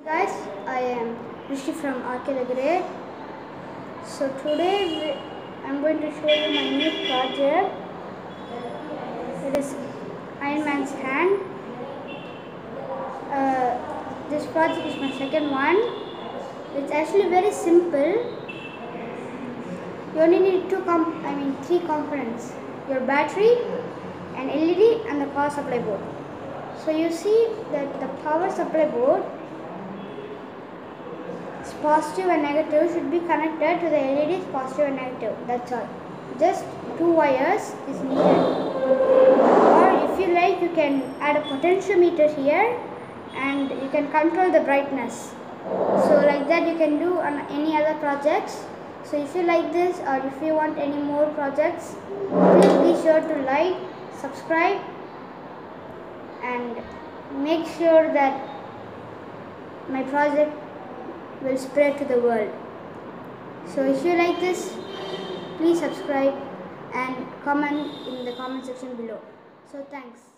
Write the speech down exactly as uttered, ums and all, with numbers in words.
Guys, I am Rishi from R K the Great. So today I'm going to show you my new project. It is Iron Man's hand. Uh, this project is my second one. It's actually very simple. You only need two comp I mean three components: your battery, an L E D, and the power supply board. So you see that the power supply board, positive and negative, should be connected to the L E D's positive and negative. That's all. Just two wires is needed. Or if you like, you can add a potentiometer here and you can control the brightness. So like that you can do on any other projects. So if you like this, or if you want any more projects, please be sure to like, subscribe, and make sure that my project will spread to the world. So if you like this, please subscribe and comment in the comment section below. So thanks.